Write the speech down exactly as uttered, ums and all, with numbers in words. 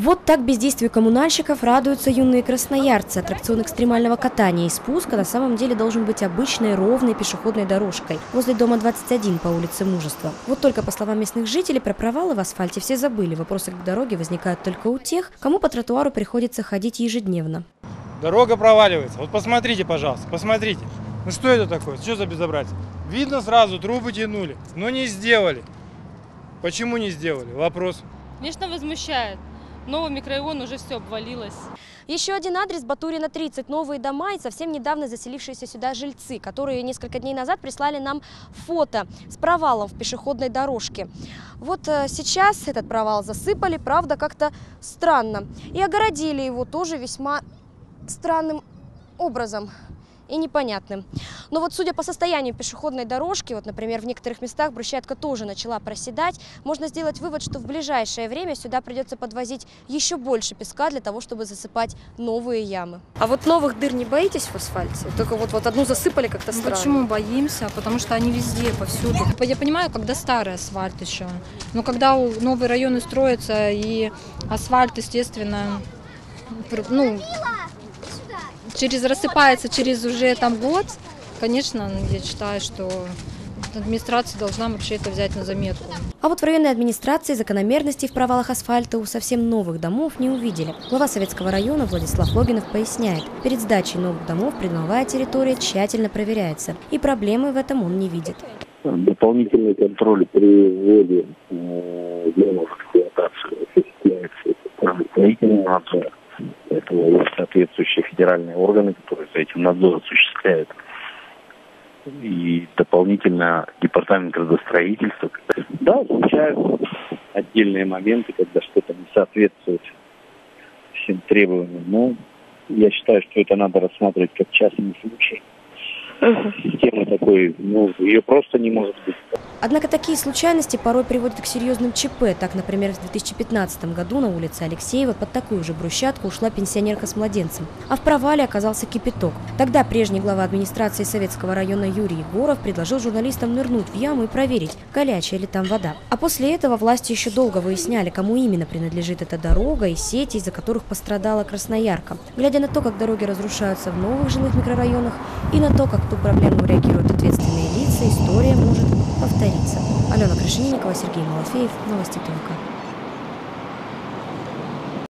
Вот так бездействию коммунальщиков радуются юные красноярцы. Аттракцион экстремального катания и спуска на самом деле должен быть обычной ровной пешеходной дорожкой возле дома двадцать один по улице Мужества. Вот только, по словам местных жителей, про провалы в асфальте все забыли. Вопросы к дороге возникают только у тех, кому по тротуару приходится ходить ежедневно. Дорога проваливается. Вот посмотрите, пожалуйста, посмотрите. Ну что это такое? Что за безобразие? Видно сразу, трубы тянули, но не сделали. Почему не сделали? Вопрос. Конечно, возмущает. Новый микрорайон, уже все обвалилось. Еще один адрес – Батурина, тридцать. Новые дома и совсем недавно заселившиеся сюда жильцы, которые несколько дней назад прислали нам фото с провалом в пешеходной дорожке. Вот сейчас этот провал засыпали, правда, как-то странно. И огородили его тоже весьма странным образом и непонятным. Но вот судя по состоянию пешеходной дорожки, вот, например, в некоторых местах брусчатка тоже начала проседать, можно сделать вывод, что в ближайшее время сюда придется подвозить еще больше песка для того, чтобы засыпать новые ямы. А вот новых дыр не боитесь в асфальте? Только вот, вот одну засыпали как-то странно. Почему боимся? Потому что они везде, повсюду. Я понимаю, когда старый асфальт еще, но когда новые районы строятся и асфальт, естественно, ну, через рассыпается через уже там год, конечно, я считаю, что администрация должна вообще это взять на заметку. А вот в районной администрации закономерностей в провалах асфальта у совсем новых домов не увидели. Глава Советского района Владислав Логинов поясняет, перед сдачей новых домов придомовая территория тщательно проверяется, и проблемы в этом он не видит. Дополнительный контроль при вводе домов в эксплуатацию осуществляется строительный надзор. Поэтому есть соответствующие федеральные органы, которые за этим надзор осуществляют. И дополнительно департамент градостроительства. Да, случаются отдельные моменты, когда что-то не соответствует всем требованиям. Но я считаю, что это надо рассматривать как частный случай. Система такой, ну, ее просто не может быть. Однако такие случайности порой приводят к серьезным ЧП. Так, например, в две тысячи пятнадцатом году на улице Алексеева под такую же брусчатку ушла пенсионерка с младенцем, а в провале оказался кипяток. Тогда прежний глава администрации Советского района Юрий Егоров предложил журналистам нырнуть в яму и проверить, горячая ли там вода. А после этого власти еще долго выясняли, кому именно принадлежит эта дорога и сети, из-за которых пострадала Красноярка. Глядя на то, как дороги разрушаются в новых жилых микрорайонах, и на то, как ту проблему реагируют ответственные лица, история может повториться. Алена Крашенинникова, Сергей Малафеев, Новости ТВК.